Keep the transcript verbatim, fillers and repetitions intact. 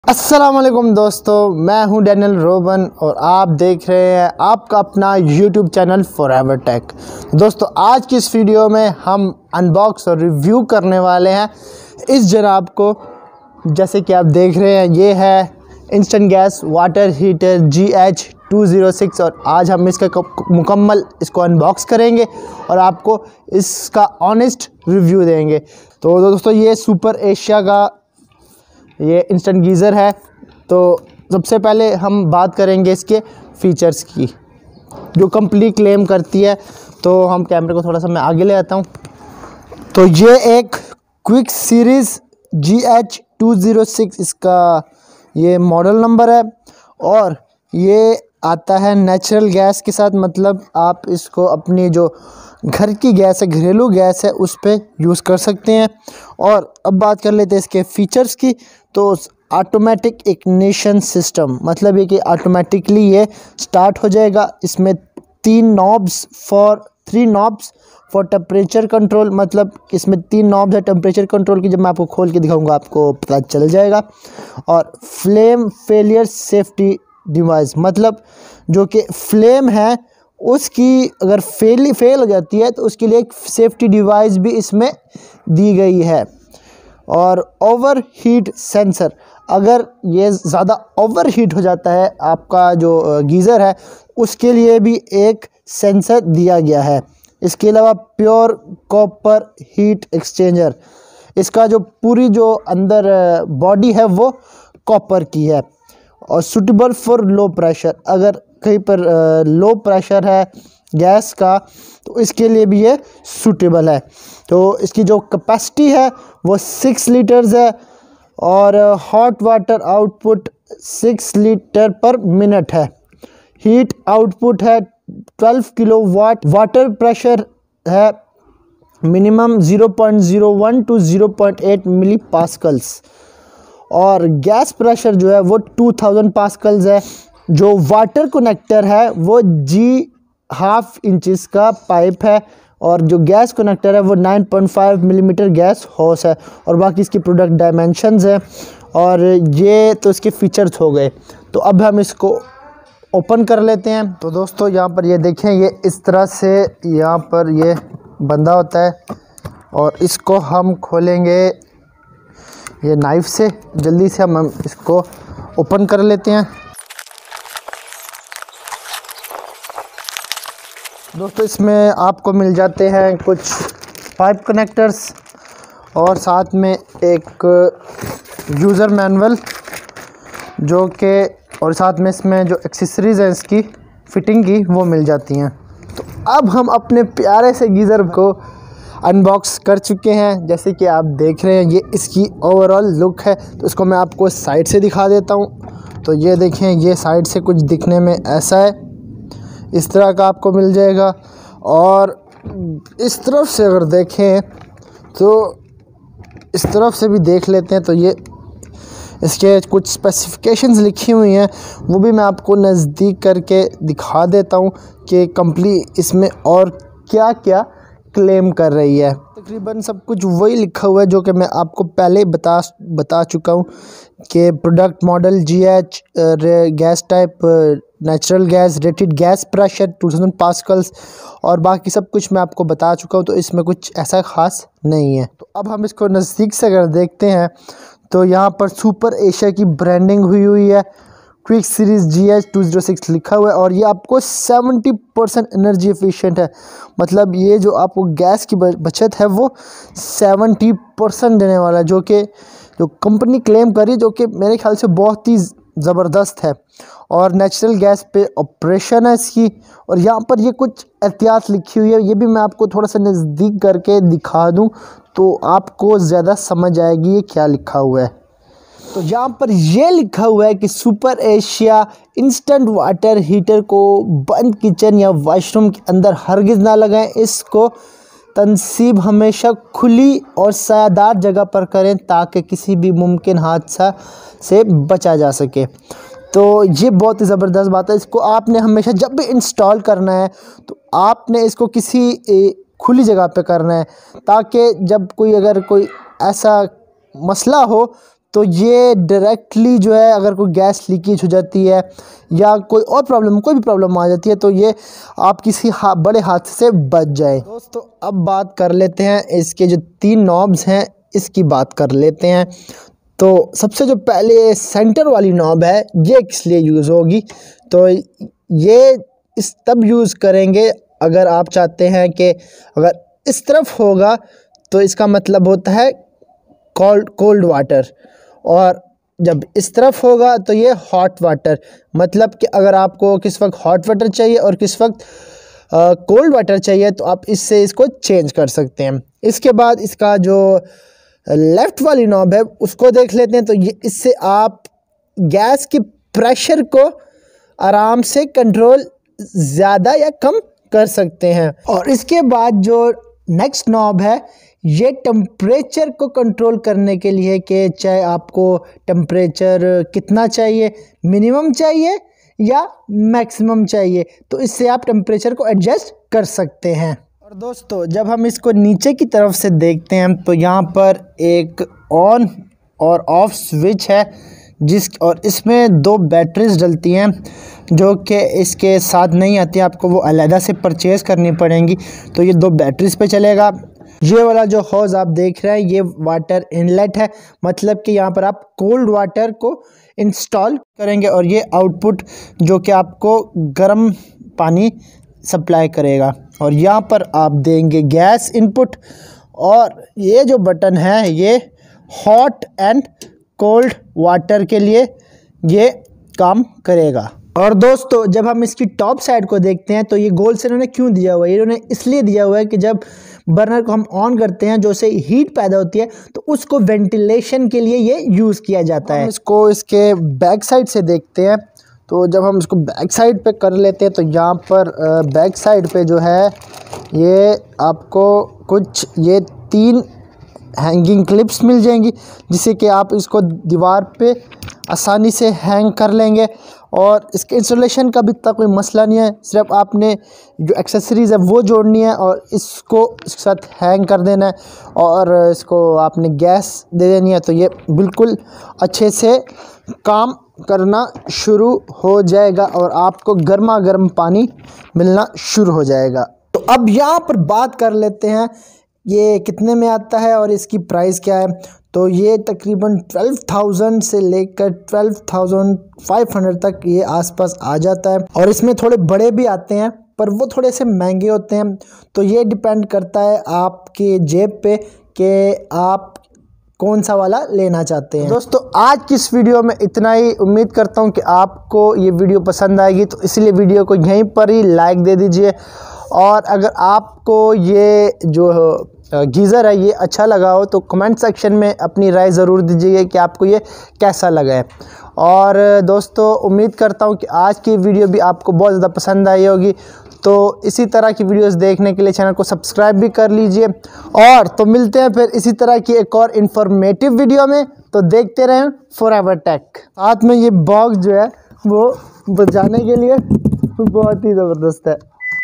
अस्सलाम वालेकुम दोस्तों, मैं हूं डैनियल रोबन और आप देख रहे हैं आपका अपना यूट्यूब चैनल फॉरएवर टेक। दोस्तों, आज की इस वीडियो में हम अनबॉक्स और रिव्यू करने वाले हैं इस जनाब को। जैसे कि आप देख रहे हैं, ये है instant gas water heater G H two zero six और आज हम इसका मुकम्मल इसको अनबॉक्स करेंगे और आपको इसका ऑनेस्ट रिव्यू देंगे। तो दोस्तों, ये सुपर एशिया का ये इंस्टेंट गीज़र है। तो सबसे पहले हम बात करेंगे इसके फ़ीचर्स की, जो कंपनी क्लेम करती है। तो हम कैमरे को थोड़ा सा मैं आगे ले आता हूँ। तो ये एक quick series G H two zero six इसका ये मॉडल नंबर है और ये आता है नेचुरल गैस के साथ। मतलब आप इसको अपनी जो घर की गैस है, घरेलू गैस है, उस पर यूज़ कर सकते हैं। और अब बात कर लेते हैं इसके फ़ीचर्स की। तो ऑटोमेटिक इग्निशन सिस्टम, मतलब ये कि ऑटोमेटिकली ये स्टार्ट हो जाएगा। इसमें तीन knobs for three knobs for temperature control, मतलब इसमें तीन नॉब्स है टेम्परेचर कंट्रोल की। जब मैं आपको खोल के दिखाऊंगा आपको पता चल जाएगा। और फ्लेम फेलियर सेफ्टी डिवाइस, मतलब जो कि फ्लेम है उसकी अगर फेल फेल हो जाती है तो उसके लिए एक सेफ्टी डिवाइस भी इसमें दी गई है। और ओवर हीट सेंसर, अगर ये ज़्यादा ओवर हीट हो जाता है आपका जो गीज़र है, उसके लिए भी एक सेंसर दिया गया है। इसके अलावा प्योर कॉपर हीट एक्सचेंजर, इसका जो पूरी जो अंदर बॉडी है वो कॉपर की है। और सूटेबल फॉर लो प्रेशर, अगर कहीं पर लो प्रेशर है गैस का तो इसके लिए भी ये सूटेबल है। तो इसकी जो कैपेसिटी है वो सिक्स लीटर्स है और hot water output six litre per minute है। हीट आउटपुट है twelve kilowatt. Water pressure है minimum zero point zero one two zero point eight millipascals. और गैस प्रेशर जो है वो टू थाउज़ेंड पास्कल्स है। जो वाटर कनेक्टर है वो जी हाफ इंचज़ का पाइप है और जो गैस कनेक्टर है वो nine point five millimetre gas hose है। और बाकी इसकी प्रोडक्ट डायमेंशंस है। और ये तो इसके फीचर्स हो गए। तो अब हम इसको ओपन कर लेते हैं। तो दोस्तों, यहाँ पर ये देखें, ये इस तरह से यहाँ पर ये बंधा होता है और इसको हम खोलेंगे ये नाइफ़ से। जल्दी से हम इसको ओपन कर लेते हैं। दोस्तों, इसमें आपको मिल जाते हैं कुछ पाइप कनेक्टर्स और साथ में एक यूज़र मैनुअल, जो कि और साथ में इसमें जो एक्सेसरीज़ हैं इसकी फ़िटिंग की वो मिल जाती हैं। तो अब हम अपने प्यारे से गीज़र को अनबॉक्स कर चुके हैं। जैसे कि आप देख रहे हैं, ये इसकी ओवरऑल लुक है। तो इसको मैं आपको साइड से दिखा देता हूँ। तो ये देखें, ये साइड से कुछ दिखने में ऐसा है, इस तरह का आपको मिल जाएगा। और इस तरफ से अगर देखें तो इस तरफ से भी देख लेते हैं। तो ये इसके कुछ स्पेसिफिकेशंस लिखी हुई हैं, वो भी मैं आपको नज़दीक करके दिखा देता हूँ कि कंपनी इसमें और क्या क्या क्लेम कर रही है। तकरीबन सब कुछ वही लिखा हुआ है जो कि मैं आपको पहले बता बता चुका हूँ कि product model G H gas type natural gas rated gas pressure two thousand pascals और बाकी सब कुछ मैं आपको बता चुका हूँ। तो इसमें कुछ ऐसा ख़ास नहीं है। तो अब हम इसको नज़दीक से अगर देखते हैं तो यहाँ पर सुपर एशिया की ब्रांडिंग हुई हुई है। Quick series G H two zero six लिखा हुआ है और ये आपको सेवेंटी परसेंट एनर्जी एफिशिएंट है। मतलब ये जो आपको गैस की बचत है वो सेवेंटी परसेंट देने वाला है, जो कि जो कंपनी क्लेम करी, जो कि मेरे ख्याल से बहुत ही ज़बरदस्त है। और नेचुरल गैस पे ऑपरेशन है इसकी। और यहाँ पर ये कुछ एहतियात लिखी हुई है, ये भी मैं आपको थोड़ा सा नज़दीक करके दिखा दूँ तो आपको ज़्यादा समझ आएगी ये क्या लिखा हुआ है। तो यहाँ पर ये लिखा हुआ है कि super Asia instant water heater को बंद किचन या वॉशरूम के अंदर हरगिज़ ना लगाएं। इसको तनसीब हमेशा खुली और सायादार जगह पर करें ताकि किसी भी मुमकिन हादसा से बचा जा सके। तो ये बहुत ही ज़बरदस्त बात है। इसको आपने हमेशा जब भी इंस्टॉल करना है तो आपने इसको किसी खुली जगह पे करना है ताकि जब कोई अगर कोई ऐसा मसला हो तो ये डायरेक्टली जो है अगर कोई गैस लीकेज हो जाती है या कोई और प्रॉब्लम कोई भी प्रॉब्लम आ जाती है तो ये आप किसी हा, बड़े हादसे से बच जाए। दोस्तों अब बात कर लेते हैं इसके जो तीन नॉब्स हैं इसकी बात कर लेते हैं। तो सबसे जो पहले सेंटर वाली नॉब है ये किस लिए यूज़ होगी, तो ये इस तब यूज़ करेंगे अगर आप चाहते हैं कि अगर इस तरफ होगा तो इसका मतलब होता है कोल्ड कोल्ड वाटर, और जब इस तरफ होगा तो ये हॉट वाटर, मतलब कि अगर आपको किस वक्त हॉट वाटर चाहिए और किस वक्त कोल्ड वाटर चाहिए तो आप इससे इसको चेंज कर सकते हैं। इसके बाद इसका जो लेफ़्ट वाली नॉब है उसको देख लेते हैं। तो ये इससे आप गैस के प्रेशर को आराम से कंट्रोल ज़्यादा या कम कर सकते हैं। और इसके बाद जो नेक्स्ट नॉब है ये टेम्परेचर को कंट्रोल करने के लिए कि चाहे आपको टेम्परेचर कितना चाहिए, मिनिमम चाहिए या मैक्सिमम चाहिए, तो इससे आप टेम्परेचर को एडजस्ट कर सकते हैं। और दोस्तों जब हम इसको नीचे की तरफ से देखते हैं तो यहाँ पर एक ऑन और ऑफ स्विच है जिस और इसमें दो बैटरीज डलती हैं जो कि इसके साथ नहीं आती, आपको वो अलहदा से परचेज़ करनी पड़ेंगी। तो ये दो बैटरीज पे चलेगा। ये वाला जो हौज़ आप देख रहे हैं ये वाटर इनलेट है, मतलब कि यहाँ पर आप कोल्ड वाटर को इंस्टॉल करेंगे और ये आउटपुट जो कि आपको गर्म पानी सप्लाई करेगा। और यहाँ पर आप देंगे गैस इनपुट और ये जो बटन है ये हॉट एंड कोल्ड वाटर के लिए ये काम करेगा। और दोस्तों जब हम इसकी टॉप साइड को देखते हैं तो ये गोल से इन्होंने क्यों दिया हुआ है, इन्होंने इसलिए दिया हुआ है कि जब बर्नर को हम ऑन करते हैं जो से हीट पैदा होती है तो उसको वेंटिलेशन के लिए ये यूज़ किया जाता है। इसको इसके बैक साइड से देखते हैं। तो जब हम इसको बैक साइड पे कर लेते हैं तो यहाँ पर बैक साइड पे जो है ये आपको कुछ ये तीन हैंगिंग क्लिप्स मिल जाएंगी जिससे कि आप इसको दीवार पे आसानी से हैंग कर लेंगे। और इसके इंस्टॉलेशन का भी इतना कोई मसला नहीं है, सिर्फ आपने जो एक्सेसरीज़ है वो जोड़नी है और इसको इसके साथ हैंग कर देना है और इसको आपने गैस दे देनी है तो ये बिल्कुल अच्छे से काम करना शुरू हो जाएगा और आपको गर्मा गर्म पानी मिलना शुरू हो जाएगा। तो अब यहाँ पर बात कर लेते हैं ये कितने में आता है और इसकी प्राइस क्या है। तो ये तकरीबन ट्वेल्व थाउजेंड से लेकर ट्वेल्व थाउजेंड फाइव हंड्रेड तक ये आसपास आ जाता है। और इसमें थोड़े बड़े भी आते हैं पर वो थोड़े से महंगे होते हैं। तो ये डिपेंड करता है आपके जेब पे कि आप कौन सा वाला लेना चाहते हैं। दोस्तों आज की इस वीडियो में इतना ही। उम्मीद करता हूँ कि आपको ये वीडियो पसंद आएगी, तो इसलिए वीडियो को यहीं पर ही लाइक दे दीजिए। और अगर आपको ये जो गीज़र है ये अच्छा लगा हो तो कमेंट सेक्शन में अपनी राय ज़रूर दीजिए कि आपको ये कैसा लगा है। और दोस्तों उम्मीद करता हूँ कि आज की वीडियो भी आपको बहुत ज़्यादा पसंद आई होगी। तो इसी तरह की वीडियोस देखने के लिए चैनल को सब्सक्राइब भी कर लीजिए। और तो मिलते हैं फिर इसी तरह की एक और इन्फॉर्मेटिव वीडियो में। तो देखते रहें फॉरएवर टेक। साथ में ये बॉक्स जो है वो बजाने के लिए बहुत ही ज़बरदस्त है।